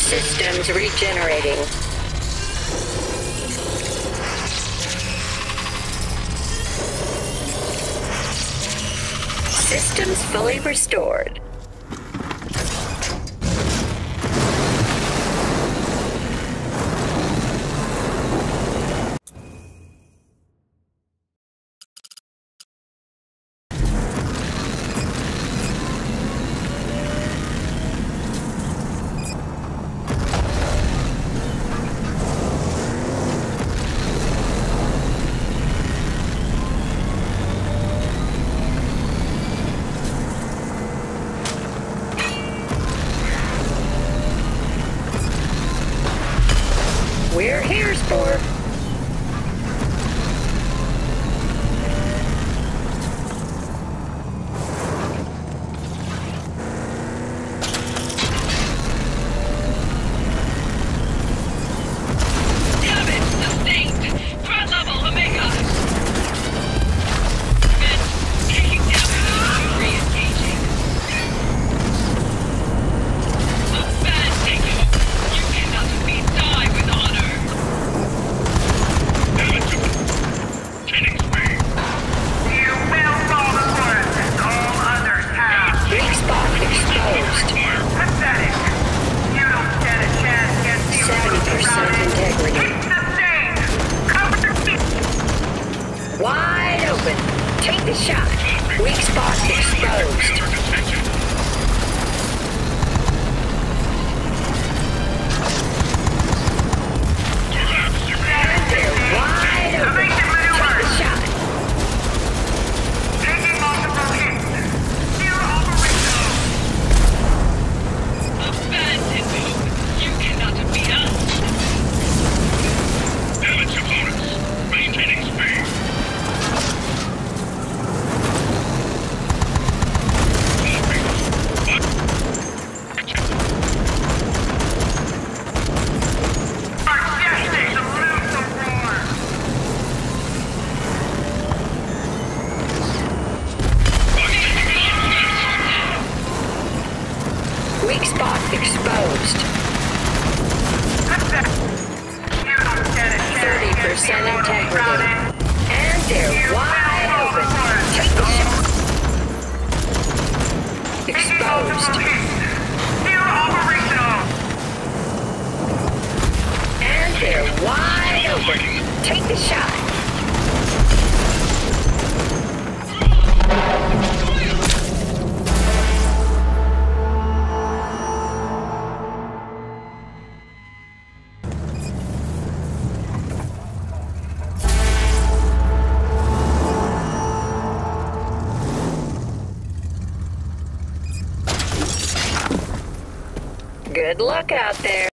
Systems regenerating. Systems fully restored. We're here, Spore. Damage sustained. Threat level Omega. Vent taking damage. Re-engaging. Abandon. You cannot defeat die with honor. Getting speed. You will fall the worst as all others have. Weak spot exposed. Pathetic. You don't stand a chance against the 70% integrity. Sustained. Cover the feet. Wide open. Take the shot. Weak spot exposed. They're wide open. Take the shot. Taking multiple hits. Still operational. Abandon hope. You cannot defeat us. Damage opponents. Maintaining speed. Majestic, salute the roar. Weak spot exposed. You don't stand a chance against the 30% immortal integrity. crowded. And they're wide open. Take the shot. Exposed. Still operational. And they're wide open. Take the shot. Good luck out there.